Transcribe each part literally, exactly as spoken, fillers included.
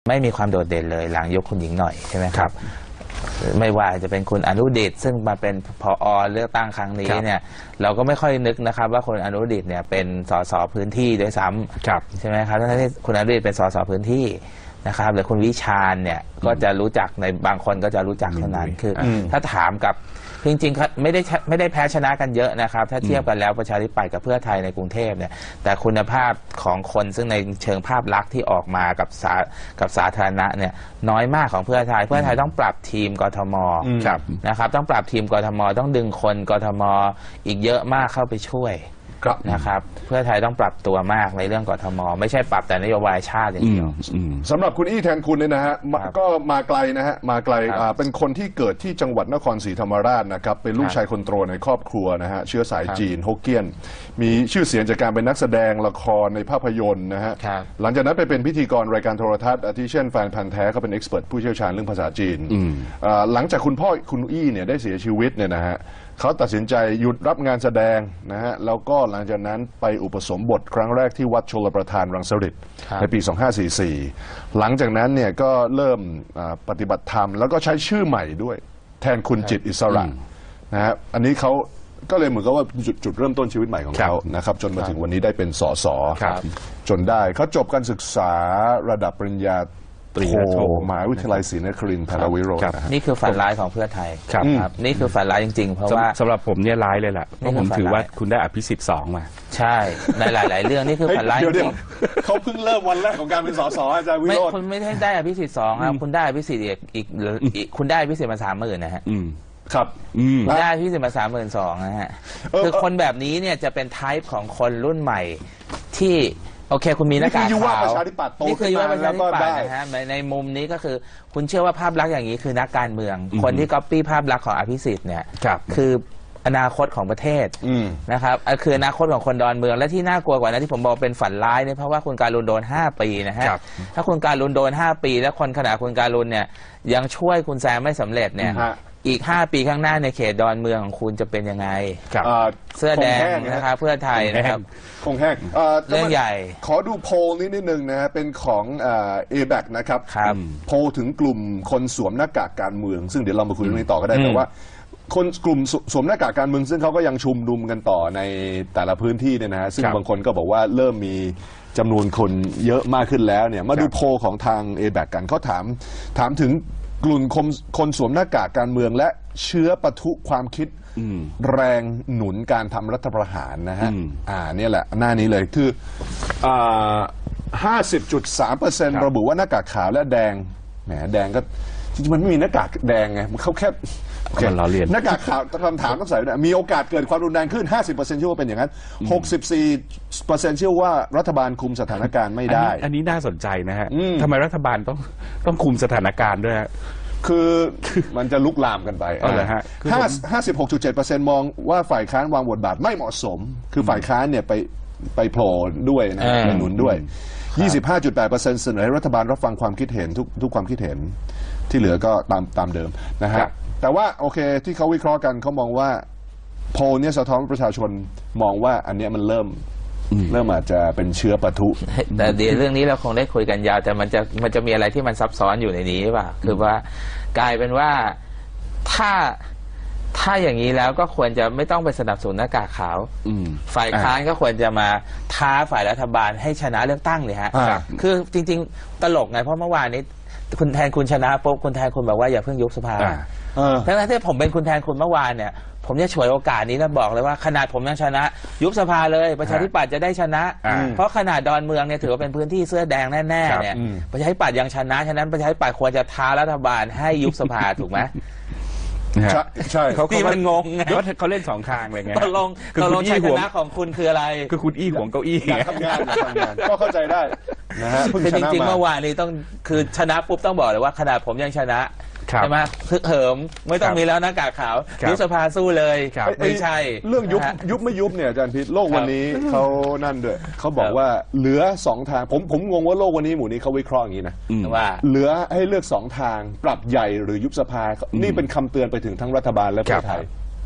ไม่มีความโดดเด่นเลยหลังยกคุณหญิงหน่อยใช่ไหมครับไม่ว่าจะเป็นคุณอนุดิษฐ์ซึ่งมาเป็นผอ.เลือกตั้งครั้งนี้เนี่ยเราก็ไม่ค่อยนึกนะครับว่าคุณอนุดิษฐ์เนี่ยเป็นสสพื้นที่ด้วยซ้ำใช่ไหมครับทั้งที่คุณอนุดิษฐ์เป็นสสพื้นที่นะครับหรือคุณวิชาญเนี่ยก็จะรู้จักในบางคนก็จะรู้จักเท่านั้นคือถ้าถามกับจริงๆไม่ได้ไม่ได้แพ้ชนะกันเยอะนะครับถ้าเทียบกันแล้วประชาธิปัตย์กับเพื่อไทยในกรุงเทพเนี่ยแต่คุณภาพของคนซึ่งในเชิงภาพลักษณ์ที่ออกมากับสากับสาธารณะเนี่ยน้อยมากของเพื่อไทยเพื่อไทยต้องปรับทีมกทมนะครับต้องปรับทีมกทมต้องดึงคนกทมอีกเยอะมากเข้าไปช่วยนะครับเพื่อไทยต้องปรับตัวมากในเรื่องกทมไม่ใช่ปรับแต่นโยบายชาติอย่างเดียวสำหรับคุณอี้แทนคุณเนี่ยนะฮะก็มาไกลนะฮะมาไกลเป็นคนที่เกิดที่จังหวัดนครศรีธรรมราชนะครับเป็นลูกชายคนโตในครอบครัวนะฮะเชื้อสายจีนฮกเกี้ยนมีชื่อเสียงจากการเป็นนักแสดงละครในภาพยนตร์นะฮะหลังจากนั้นไปเป็นพิธีกรรายการโทรทัศน์ที่เช่นแฟนพันธ์แท้ก็เป็นเอ็กซ์เพรสผู้เชี่ยวชาญเรื่องภาษาจีนหลังจากคุณพ่อคุณอี้เนี่ยได้เสียชีวิตเนี่ยนะฮะเขาตัดสินใจหยุดรับงานแสดงนะฮะแล้วก็หลังจากนั้นไปอุปสมบทครั้งแรกที่วัดชลประทานรังสฤษฎ์ในปีสองพันห้าร้อยสี่สิบสี่หลังจากนั้นเนี่ยก็เริ่มปฏิบัติธรรมแล้วก็ใช้ชื่อใหม่ด้วยแทนคุณจิตอิสระนะฮะอันนี้เขาก็เลยเหมือนกับว่าจุดจุดเริ่มต้นชีวิตใหม่ของเขานะครับจนมาถึงวันนี้ได้เป็นสสจนได้เขาจบการศึกษาระดับปริญญาโทมหาวิทยาลัยศรีนครินทร์ธนวิโรจน์นี่คือฝันร้ายของเพื่อไทยครับนี่คือฝันร้ายจริงๆเพราะว่าสำหรับผมเนี่ยร้ายเลยแหละเพราะผมถือว่าคุณได้อภิสิทธิ์สองมาใช่ในหลายๆเรื่องนี่คือฝันร้ายจริงเขาเพิ่งเริ่มวันแรกของการเป็นสสอาจารย์วิโรจน์คุณไม่ได้ได้อภิสิทธิ์สองครับคุณได้อภิสิทธิ์อีกอีกคุณได้อภิสิทธิ์มาสามหมื่นนะฮะครับคุณได้อภิสิทธิ์มาสามหมื่นสองนะฮะคือคนแบบนี้เนี่ยจะเป็นไทป์ของคนรุ่นใหม่ที่โอเคคุณมีหน้ากากขาวนี่คือยุวประชาธิปัตย์นี่คือยุวประชาธิปัตย์นะฮะในมุมนี้ก็คือคุณเชื่อว่าภาพลักษณ์อย่างนี้คือนักการเมืองคนที่ก๊อปปี้ภาพลักษณ์ของอภิสิทธิ์เนี่ยคืออนาคตของประเทศนะครับคืออนาคตของคนดอนเมืองและที่น่ากลัวกว่านั้นที่ผมบอกเป็นฝันร้ายเนี่ยเพราะว่าคุณการุณโดนห้าปีนะฮะถ้าคุณการุณโดนห้าปีแล้วคนขนาดคุณการุณเนี่ยยังช่วยคุณแซมไม่สำเร็จเนี่ยอีกห้าปีข้างหน้าในเขตดอนเมืองของคุณจะเป็นยังไงเสื้อแดงนะครับเพื่อไทยนะครับคงแห้งเรื่องใหญ่ขอดูโพลนี้นิดนึงนะฮะเป็นของเอแบคนะครับโพลถึงกลุ่มคนสวมหน้ากากการเมืองซึ่งเดี๋ยวเรามาคุยเรื่องนี้ต่อก็ได้แต่ว่าคนกลุ่มสวมหน้ากากการเมืองซึ่งเขาก็ยังชุมนุมกันต่อในแต่ละพื้นที่เนี่ยนะฮะซึ่งบางคนก็บอกว่าเริ่มมีจำนวนคนเยอะมากขึ้นแล้วเนี่ยมาดูโพลของทาง เอ แบค กันเขาถามถามถึงกลุ่มคนสวมหน้ากากการเมืองและเชื้อปะทุความคิดแรงหนุนการทำรัฐประหารนะฮะอ่าเนี่ยแหละหน้านี้เลยคืออ่าห้าสิบจุดสามเปอร์เซ็นต์ระบุว่าหน้ากากขาวและแดงแหมแดงก็จริงๆมันไม่มีหน้ากากแดงไงมันเขาแค่หน้ากากขาวคำถามต้องใส่มีโอกาสเกิดความรุนแรงขึ้น ห้าสิบเปอร์เซ็นต์ เชื่อว่าเป็นอย่างนั้น หกสิบสี่เปอร์เซ็นต์ เชื่อว่ารัฐบาลคุมสถานการณ์ไม่ได้อันนี้น่าสนใจนะฮะทำไมรัฐบาลต้องต้องคุมสถานการณ์ด้วยคือมันจะลุกลามกันไปห้าสิบหกจุดเจ็ดเปอร์เซ็นต์มองว่าฝ่ายค้านวางบทบาทไม่เหมาะสมคือฝ่ายค้านเนี่ยไปไปโผล่ด้วยนะไปหนุนด้วย ยี่สิบห้าจุดแปดเปอร์เซ็นต์ เสนอให้รัฐบาลรับฟังความคิดเห็นทุกทุกความคิดเห็นที่เหลือก็ตามตามเดิมนะฮะแต่ว่าโอเคที่เขาวิเคราะห์กันเขามองว่าโพลเนี่ยสะท้อนประชาชนมองว่าอันนี้มันเริ่มเริ่มอาจจะเป็นเชื้อปะทุแต่เดี๋ยวเรื่องนี้เราคงได้คุยกันยาวแต่มันจะมันจะมีอะไรที่มันซับซ้อนอยู่ในนี้ป่ะคือว่ากลายเป็นว่าถ้าถ้าอย่างนี้แล้วก็ควรจะไม่ต้องไปสนับสนุนหน้ากากขาวฝ่ายค้านก็ควรจะมาท้าฝ่ายรัฐบาลให้ชนะเลือกตั้งเลยฮะคือจริงๆตลกไงเพราะเมื่อวานนี้คุณแทนคุณชนะปุ๊บคุณแทนคุณบอกว่าอย่าเพิ่งยุบสภาทั้งนั้นที่ผมเป็นคุณแทนคุณเมื่อวานเนี่ยผมจะฉวยโอกาสนี้แล้วบอกเลยว่าขนาดผมยังชนะยุบสภาเลยประชาธิปัตย์จะได้ชนะเพราะขนาดดอนเมืองเนี่ยถือว่าเป็นพื้นที่เสื้อแดงแน่ๆเนี่ยประชาธิปัตย์ยังชนะฉะนั้นประชาธิปัตย์ควรจะท้ารัฐบาลให้ยุบสภาถูกไหมใช่ใช่เขาเขางงไงเขาเล่นสองทางเลยไงตกลงตกลงชัยชนะของคุณคืออะไรคือคุณอี้หวงเก้าอี้ทำงานทำงานก็เข้าใจได้นะฮะคือจริงๆเมื่อวานนี้ต้องคือชนะปุ๊บต้องบอกเลยว่าขนาดผมยังชนะใช่ไหมฮึกเหิมไม่ต้องมีแล้วหน้ากากขาวยุบสภาสู้เลยไม่ใช่เรื่องยุบยุบไม่ยุบเนี่ยอาจารย์พิษโลกวันนี้เขานั่นด้วยเขาบอกว่าเหลือสองทางผมผมงงว่าโลกวันนี้หมู่นี้เขาวิเคราะห์อย่างนี้นะว่าเหลือให้เลือกสองทางปรับใหญ่หรือยุบสภานี่เป็นคำเตือนไปถึงทั้งรัฐบาลและเพื่อไทย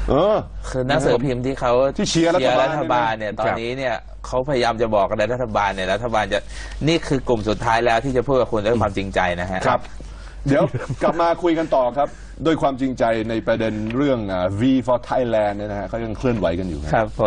เออคือหนังสือพิมพ์ที่เขาที่เชียร์รัฐบาลรัฐบาลเนี่ยตอนนี้เนี่ยเขาพยายามจะบอกกับรัฐบาลเนี่ยรัฐบาลจะนี่คือกลุ่มสุดท้ายแล้วที่จะพูดกับคุณด้วยความจริงใจนะฮะครับ เดี๋ยวกลับมาคุยกันต่อครับด้วยความจริงใจในประเด็นเรื่อง V for Thailand เนี่ยนะฮะเขายังเคลื่อนไหวกันอยู่ครับผม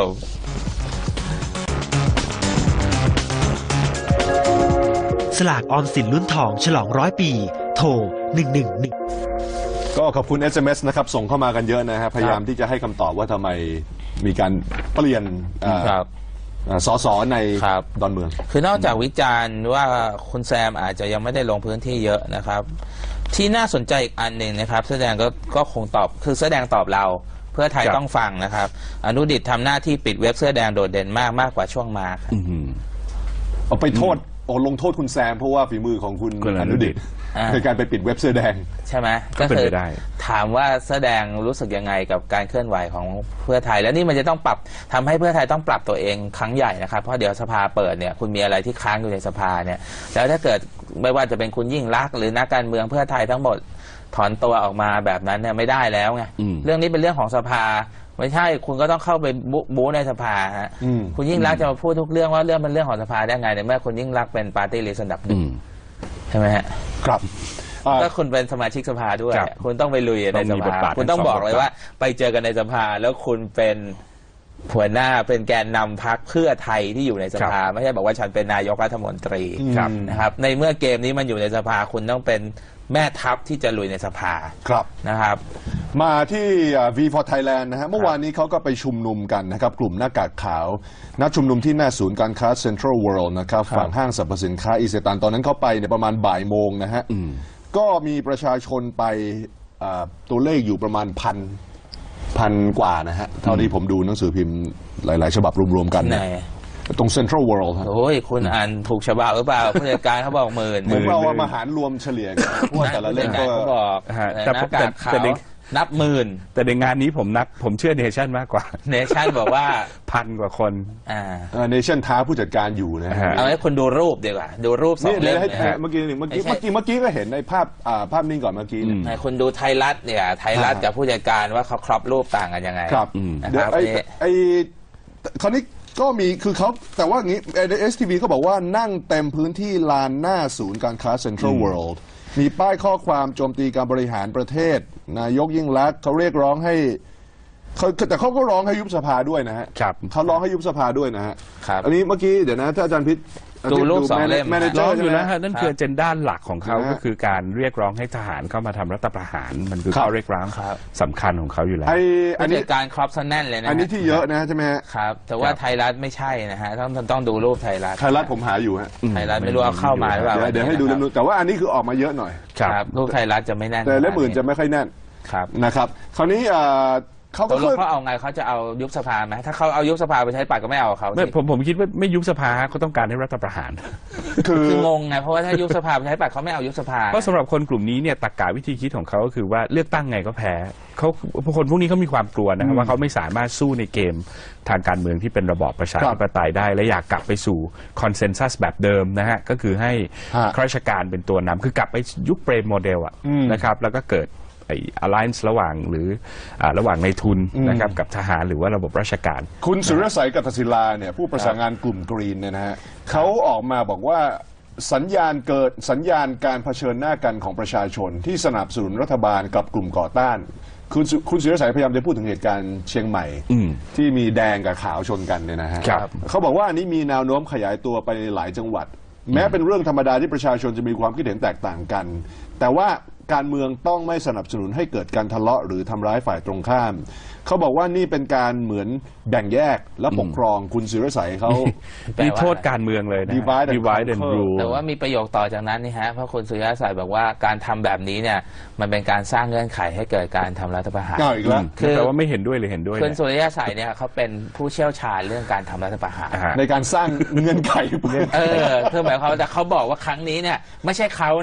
สลากออมสินลุ้นทองฉลองร้อยปี โทรหนึ่งหนึ่งหนึ่งก็ขอบคุณ เอส เอ็ม เอส นะครับส่งเข้ามากันเยอะนะฮะพยายามที่จะให้คำตอบว่าทำไมมีการเปลี่ยนอ่าครับอ่าสสในครับดอนเมืองคือนอกจากวิจารณ์ว่าคุณแซมอาจจะยังไม่ได้ลงพื้นที่เยอะนะครับ ที่น่าสนใจอีกอันหนึ่งนะครับแสดงก็ก็คงตอบคือแสดงตอบเราเพื่อไทยครับต้องฟังนะครับอนุดิษฐ์ทำหน้าที่ปิดเว็บเสื้อแดงโดดเด่นมากมากกว่าช่วงมาครับเอาไปโทษโอ้ลงโทษคุณแซมเพราะว่าฝีมือของคุณคุณออนุนุดิดิษษฐ์ฐ์ในการไปปิดเว็บเสื้อแดงใช่ไหมก็เป็นไปได้ถามว่าแสดงรู้สึกยังไงกับการเคลื่อนไหวของเพื่อไทย แล้วนี่มันจะต้องปรับทำให้เพื่อไทยต้องปรับตัวเองครั้งใหญ่นะครับเพราะเดี๋ยวสภาเปิดเนี่ยคุณมีอะไรที่ค้างอยู่ในสภาเนี่ยแล้วถ้าเกิดไม่ว่าจะเป็นคุณยิ่งลักษณ์หรือนักการเมืองเพื่อไทยทั้งหมดถอนตัวออกมาแบบนั้นเนี่ยไม่ได้แล้วไงอืมเรื่องนี้เป็นเรื่องของสภาไม่ใช่คุณก็ต้องเข้าไปบูบู๊ในสภาฮะอืมคุณยิ่งรักษณ์จะมาพูดทุกเรื่องว่าเรื่องมันเรื่องของสภาได้ไงในเมื่อคุณยิ่งรักษณ์เป็นปาร์ตี้ลิสต์อันดับหนึ่งใช่ไหมฮะครับอ่าก็คุณเป็นสมาชิกสภาด้วยครับคุณต้องไปลุยในต้องสมีบทภาบาทคุณต้องทั้งสองบอกเลยบทบาทว่า ไปเจอกันในสภา แล้วคุณเป็นหัวหน้าเป็นแกนนำพรรคเพื่อไทยที่อยู่ในสภา ไม่ใช่บอกว่าฉันเป็นนายกรัฐมนตรีครับนะครับ ในเมื่อเกมนี้มันอยู่ในสภา คุณต้องเป็นแม่ทัพที่จะลุยในสภาครับนะครับมาที่อ่า V for Thailand นะฮะเมื่อวานนี้เขาก็ไปชุมนุมกันนะครับกลุ่มหน้ากากขาวนัดชุมนุมที่หน้าศูนย์การค้า Central World นะครับฝั่งห้างสรรพสินค้าอิเซตันตอนนั้นเข้าไปเนี่ยประมาณบ่ายโมงนะฮะก็มีประชาชนไปอ่าตัวเลขอยู่ประมาณพันพันกว่านะฮะเท่าที่ผมดูหนังสือพิมพ์หลาย ๆ ฉบับรวม ๆ กันไหนนะตรง Central World ฮะโอ้ยคุณอ่านถูกฉบับหรือเปล่าผู้จัดการเขาบอกหมื่นผมเราเอามาหารรวมเฉลี่ยกันเพราะว่าแต่ละเล่มผู้จัดก็การเขาบอกฮะแต่แต่หน้ากากขาแต่วในนับหมื่นแต่ในงานนี้ผมนักผมเชื่อเนชั่นมากกว่าเนชั่นบอกว่าพันกว่าคนอ่าเนชั่นท้าผู้จัดการอยู่นะฮะฮะเอาให้คุณดูรูปดีกว่าดูรูปสอนี่งเดี๋เล่ยวมให้นะฮะเมื่อกี้นี่เมื่อกี้ไม่ใช่เมื่อกี้เมื่อกี้ก็เห็นในภาพอ่าภาพนิ่งก่อนเมื่อกี้เนี่ยให้คุณดูไทยรัฐเนี่ยไทยรัฐอ่ากับผู้จัดการว่าเขาครอบรูปต่างกันยังไงครับนะเดี๋คยวรับไอ้นี่ไอ้คราวนี้ก็มีคือเขาแต่ว่าอย่างนี้เอสทีวีก็บอกว่านั่งเต็มพื้นที่ลานหน้าศูนย์การค้า Central World มีป้ายข้อความโจมตีการบริหารประเทศ นายกยิ่งลักษณ์เขาเรียกร้องให้เขาแต่เขาก็ร้องให้ยุบสภาด้วยนะฮะครับเขาร้องให้ยุบสภาด้วยนะฮะครับอันนี้เมื่อกี้เดี๋ยวนะถ้าอาจารย์พิษดูรูปสองเล่มแมเนเจร้อองร์อยู่ใช่ไหมแล้วฮะนั่นคือครับเจนด้านหลักของเขานะฮะก็คือการเรียกร้องให้ทหารเข้ามาทำรัฐประหารมันคือครับข้อเรียกร้องครับสำคัญของเขาอยู่แล้วไอ้อันผู้นี้จัดการครอบซะแน่นเลยนะอันนี้ฮะที่เยอะนะใช่ไหมฮะครับ แต่ว่าครับไทยรัฐไม่ใช่นะฮะต้องต้องดูรูปไทยรัฐไทยรัฐผมหาอยู่ฮะไทยรัฐไม่รู้เอาเข้ามาหรือเปล่าเดี๋ยวเดี๋ยวให้ดูเล่มนู้นแต่ว่าอันนี้คือออกมาเยอะหน่อยครับรูปไทยรัฐจะไม่แน่นแต่เล่มอื่นจะไม่ค่อยแน่นครับนะครับคราวนี้เอ่อเขาตก็กลค่งอยเขาเอาไงเขาจะเอายุบสภาไหมถ้าเขาเอายุบสภาไปใช้ปัดก็ไม่เอาเขาไม่สิผมผมคิดว่าไม่ยุบสภาเขาต้องการให้รัฐประหารคือคืองงไงเพราะว่าถ้ายุบสภาไปใช้ปัดเขาไม่เอายุบสภาเพราะสำหรับคนกลุ่มนี้เนี่ยตรรกะวิธีคิดของเขาก็คือว่าเลือกตั้งไงก็แพ้เขาคนพวกนี้เขามีความกลัวนะครับว่าเขาไม่สามารถสู้ในเกมทางการเมืองที่เป็นระบอบประชาธิปไตยได้ และอยากกลับไปสู่คอนเซนแซสแบบเดิมนะฮะก็คือให้ฮะข้าราชการเป็นตัวนำคือกลับไปยุคเปรมโมเดลอะอืมนะครับแล้วก็เกิดไอ้ alliance ระหว่างหรืออ่าระหว่างในทุนอืมนะครับกับทหารหรือว่าระบบราชการคุณสุรศัยกัตศิลาเนี่ยผู้ประสานงานกลุ่มกรีนเนี่ยนะฮะเขาออกมาบอกว่าสัญญาณเกิดสัญญาณการเผชิญหน้ากันของประชาชนที่สนับสนุนรัฐบาลกับกลุ่มก่อต้าน คุณสุคุณสุรศัยพยายามจะพูดถึงเหตุการณ์เชียงใหม่อืมที่มีแดงกับขาวชนกันเนี่ยนะฮะครับเขาบอกว่าอันนี้มีแนวโน้มขยายตัวไปในหลายจังหวัด แม้เป็นเรื่องธรรมดาที่ประชาชนจะมีความคิดเห็นแตกต่างกัน แต่ว่าการเมืองต้องไม่สนับสนุนให้เกิดการทะเลาะหรือทำร้ายฝ่ายตรงข้าม เขาบอกว่านี่เป็นการเหมือนแบ่งแยกและปกครองคุณสุรศัยเขาแปลว่านี่โทษการเมืองเลยนะ Divide and divide and conquer rule แต่ว่ามีประโยคต่อจากนั้นนี่ฮะเพราะคุณสุริยะใส่บอกว่าการทำแบบนี้เนี่ยมันเป็นการสร้างเงื่อนไขให้เกิดการทำรัฐประหารเอาอีกแล้วคือแปลว่าไม่เห็นด้วยหรือเห็นด้วยคุณเนี่ยสุริยะใส่เนี่ยเขาเป็นผู้เชี่ยวชาญเรื่องการทำรัฐประหารอ่าฮะในการสร้างเงื่อนไขเออคือหมายความว่าแต่เขาบอกว่าครั้งนี้เนี่ยไม่ใช่เขานะ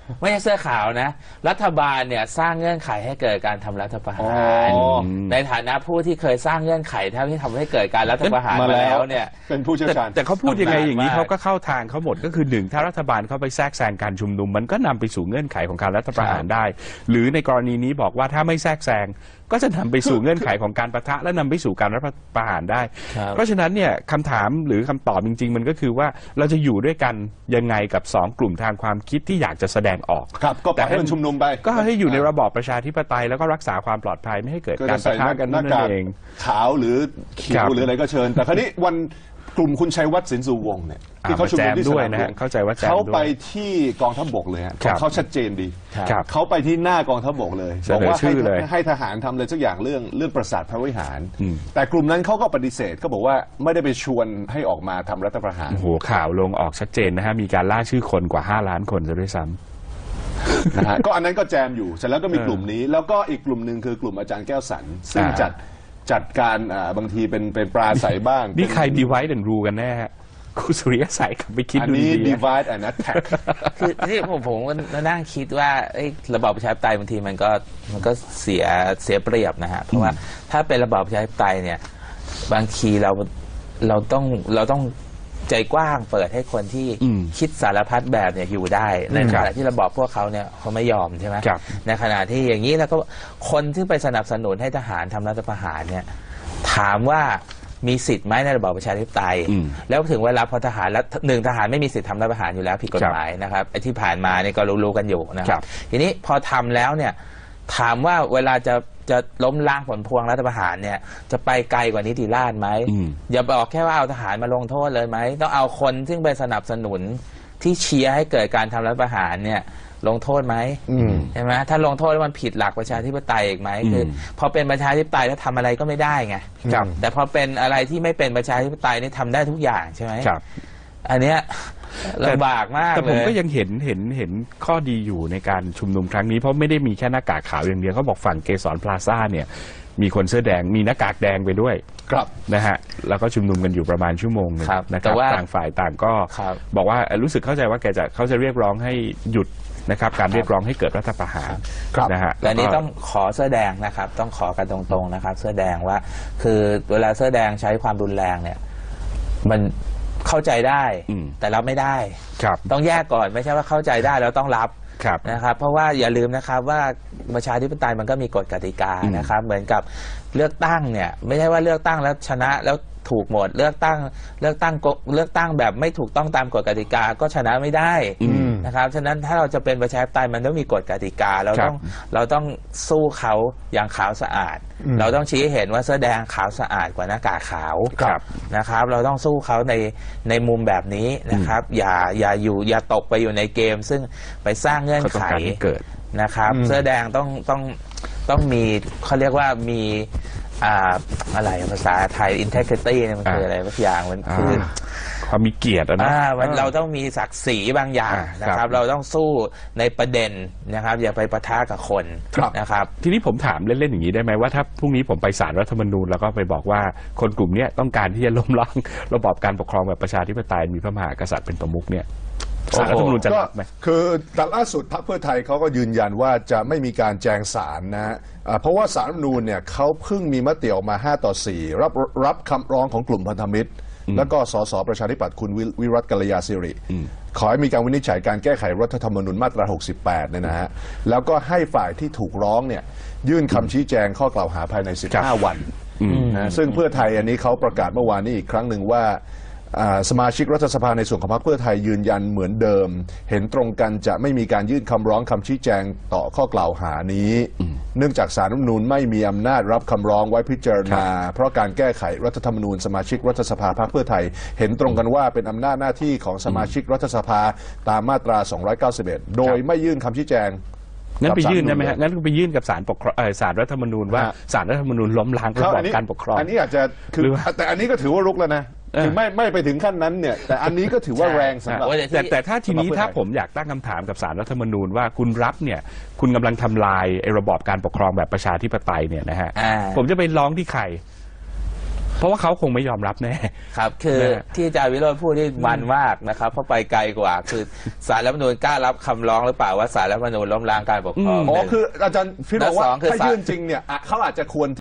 ไม่ใช่เสื้อขาวนะรัฐบาลเนี่ยสร้างเงื่อนไขให้เกิดการทำรัฐประหารอ๋อในฐานะผู้ที่เคยสร้างเงื่อนไขที่ทำให้เกิดการรัฐประหารมาแล้วเนี่ยเป็นผู้เชี่ยวชาญแต่เขาพูดยังไงอย่างนี้มากเขาก็เข้าทางเขาหมดก็คือหนึ่งถ้ารัฐบาลเข้าไปแทรกแซงการชุมนุมมันก็นำไปสู่เงื่อนไขของการรัฐประหารได้ หรือในกรณีนี้บอกว่าถ้าไม่แทรกแซงก็จะนำไปสู่เงื่อนไขของการปะทะและนำไปสู่การรัฐประหารได้ครับเพราะฉะนั้นเนี่ยคำถามหรือคำตอบจริง ๆ มันก็คือว่าเราจะอยู่ด้วยกันยังไงกับสองกลุ่มทางความคิดที่อยากจะแสดงออกครับก็ปล่อยให้มันชุมนุมไปก็ให้อยู่ในระบอบประชาธิปไตยแล้วก็รักษาความปลอดภัยไม่ให้เกิดก็การจะใส่ปะหทะน้ากันหน้านั่นกากเองขาวหรือเขีครัยวบหรืออะไรก็เชิญ แต่คราวนี้วันกลุ่มคุณชัยวัฒน์สินสุวงศ์เนี่ยที่เขาชุมนุมที่สด้วยนามนะหลวฮะงเข้าใจว่าแจมเขาด้วยไปที่กองทัพบกเลยฮะครับเขาชัดเจนดีครับเขาไปที่หน้ากองทัพบกเลยเสบอกนอว่าชื่ให้อเลยให้ทหารทำอะไรสักอย่างเรื่องเรื่องปราสาทพระวิหารอืมแต่กลุ่มนั้นเขาก็ปฏิเสธก็บอกว่าไม่ได้ไปชวนให้ออกมาทำรัฐประหารโอ้โหข่าวลงออกชัดเจนนะฮะมีการล่าชื่อคนกว่าห้าล้านคนซะด้วยซ้ำนะฮะก็อันนั้นก็แจมอยู่เสร็จแล้วก็มีเออกลุ่มนี้ แล้วก็อีกกลุ่มหนึ่งคือกลุ่มอาจารย์แก้วสันซึ่งอ่าจัดจัดการอ่าบางทีเป็นเป็นปราศัยบ้างนี่ใครเป็นดีไวด์ดันรูกันแน่ฮะคุณสุริยะสายกลับไปคิดอันดูนี้ดีๆ divide and attack คือที่ผมผมก็นั่งคิดว่าเอ้ยระบอบประชาธิปไตยบางทีมันก็มันก็เสียเสียเปรียบนะฮะเพราะว่าถ้าเป็นระบอบประชาธิปไตยเนี่ยบางทีเราเราต้องเราต้องใจกว้างเปิดให้คนที่อืมคิดสารพัดแบบเนี่ยอยู่ได้ในคขรับณะที่ระบอบพวกเขาเนี่ยเขาไม่ยอมใช่ไหมครับในขณะที่อย่างนี้แล้วก็คนที่ไปสนับสนุนให้ทหารทำรัฐประหารเนี่ยถามว่ามีสิทธิ์ไหมในระบอบประชาธิปไตยอืมแล้วถึงเวลาพอทหารแล้วหนึ่งทหารไม่มีสิทธิ์ทำรัฐประหารอยู่แล้วผิดกฎหมายนะครับไอ้ที่ผ่านมาเนี่ยก็รู้ๆกันอยู่นะคครัรับบ ทีนี้พอทำแล้วเนี่ยถามว่าเวลาจะจะล้มล้างผลพวงรัฐประหารเนี่ยจะไปไกลกว่านิติราษฎร์ไหมอืมอย่าบอกแค่ว่าเอาทหารมาลงโทษเลยไหมต้องเอาคนซึ่งไปสนับสนุนที่เชียร์ให้เกิดการทำรัฐประหารเนี่ยลงโทษไหมอืมใช่ไหมถ้าลงโทษแล้วมันผิดหลักประชาธิปไตยอีกไหมคือมพอเป็นประชาธิปไตยแล้วทำอะไรก็ไม่ได้ไงครับแต่พอเป็นอะไรที่ไม่เป็นประชาธิปไตยนี่ทำได้ทุกอย่างใช่ไหมครับอันเนี้ยลำบากมากแต่เลผมยก็ยังเห็นเห็นเห็นข้อดีอยู่ในการชุมนุมครั้งนี้เพราะไม่ได้มีแค่หน้ากากขาวอย่างเดียวเขาบอกฝั่งเกสรพลาซ่าเนี่ยมีคนเสื้อแดงมีหน้ากากแดงไปด้วยครับนะฮะแล้วก็ชุมนุมกันอยู่ประมาณชั่วโมงหนึงครับนะคแต่รับว่าต่างฝ่ายต่างก็ครับบอกว่าเอ่อรู้สึกเข้าใจว่าแกจะเขาจะเรียกร้องให้หยุดนะครับการเรียกร้องให้เกิดรัฐประหารครับนะฮะแต่อันนี้ล้วก็ต้องขอเสื้อแดงนะครับ ต้องขอกันตรงๆนะครับ เสื้อแดงว่า คือเวลาเสื้อแดงใช้ความรุนแรงเนี่ย มันเข้าใจได้อืมแต่รับไม่ได้ครับต้องแยกก่อนไม่ใช่ว่าเข้าใจได้แล้วต้องรับครับนะครับ เพราะว่าอย่าลืมนะครับว่าประชาธิปไตยมันก็มีกฎกติกาอืมนะครับ เหมือนกับเลือกตั้งเนี่ย ไม่ใช่ว่าเลือกตั้งแล้วชนะแล้วถูกหมดเลือกตั้งเลือกตั้งกเลือกตั้งแบบไม่ถูกต้องตามกฎกติกาก็ชนะไม่ได้อืมนะครับฉะนั้นถ้าเราจะเป็นประชาธิปไตยมันต้องมีกฎกติกาเราครับต้องเราต้องสู้เขาอย่างขาวสะอาด เราต้องชี้ให้เห็นว่าเสื้อแดงขาวสะอาดกว่าหน้ากากขาวครับนะครับ เราต้องสู้เขาในในมุมแบบนี้นะครับ อย่าอย่าอยู่อย่าตกไปอยู่ในเกม ซึ่งไปสร้างเงื่อนเขาต้อไขงการให้เกิดนะครับอืมเสื้อแดงต้องต้องต้องมีเขาเรียกว่ามีอ่าอะไรภาษาไทย integrity เนี่ยมันคืออะไรบางอย่างมันคืออความมีเกียรติอะนะอ่ามันออเราต้องมีศักดิ์ศรีบางอย่างอ่านะคครัรับบเราต้องสู้ในประเด็นนะครับ อย่าไปปะทะกับคนครับนะครับทีนี้ผมถามเล่นๆอย่างนี้ได้ไหมว่าถ้าพรุ่งนี้ผมไปศาลรัฐธรรมนูญแล้วก็ไปบอกว่าคนกลุ่มเนี้ยต้องการที่จะล้มล้างระบอบการปกครองแบบประชาธิปไตยมีพระมหากษัตริย์เป็นประมุขเนี่ยศาลรัฐธรรมนูญจะก็รับไหมคือแต่ล่าสุดพรรคเพื่อไทยเขาก็ยืนยันว่าจะไม่มีการแจงสารนะฮะอ่าเพราะว่าสารรัฐธรรมนูญเนี่ยเขาเพิ่งมีมติออกมาห้าต่อสี่รับรับคำร้องของกลุ่มพันธมิตร แล้วก็สสประชาธิปัตย์คุณวิวิรัตกัลยาสิริขอให้มีการวินิจฉัยการแก้ไขรัฐธรรมนูญมาตราหกสิบแปดเนี่ยนะฮะแล้วก็ให้ฝ่ายที่ถูกร้องเนี่ยยื่นคำชี้แจงข้อกล่าวหาภายในสิบห้าวันนะซึ่งเพื่อไทยอันนี้เขาประกาศเมื่อวานนี้อีกครั้งหนึ่งว่าอ่าสมาชิกรัฐสภาในส่วนของพรรคเพื่อไทยยืนยันเหมือนเดิม เห็นตรงกันจะไม่มีการยื่นคำร้องคำชี้แจงต่อข้อกล่าวหานี้ เนื่องจากศาลรัฐธรรมนูญไม่มีอำนาจรับคำร้องไว้พิจารณา เพราะการแก้ไขรัฐธรรมนูญสมาชิกรัฐสภาพรรคเพื่อไทย เห็นตรงกันว่าเป็นอำนาจหน้าที่ของสมาชิกรัฐสภาตามมาตราสองร้อยเก้าสิบเอ็ดโดยไม่ยื่นคำชี้แจงงั้นไปยื่นได้ไหมกับศาลรัฐธรรมนูญฮะงั้นก็ไปยื่นกับศาลปกครองเอ่อศาลรัฐธรรมนูญว่าฮะศาลรัฐธรรมนูญล้มล้างระบอบการปกครองอันนี้อาจจะคือหรือว่าแต่อันนี้ก็ถือว่ารุกแล้วนะเออถึงไม่ไม่ไปถึงขั้นนั้นเนี่ยแต่อันนี้ก็ถือว่าใช่แรงสำหรับโอ้ยแต่แต่ถ้าทีนี้สำหรับเพื่อไทยถ้าผมอยากตั้งคำถามกับศาลรัฐธรรมนูญว่าคุณรับเนี่ยคุณกำลังทำลายไอ้ระบอบการปกครองแบบประชาธิปไตยเนี่ยนะฮะอ่าผมจะไปร้องที่ใครเพราะว่าเขาคงไม่ยอมรับแน่ครับคือนะฮะที่อาจารย์วิโรจน์พูดนี่มันมากนะครับเพราะไปไกลกว่า คือศาลรัฐธรรมนูญกล้ารับคำร้องหรือเปล่าว่าศาลรัฐธรรมนูญล้มล้างการปกครองอ๋อคืออาจารย์พี่บอกว่าและสองคือถ้าศาลยื่นจริงเนี่ยอ่ะเขาอาจจะควร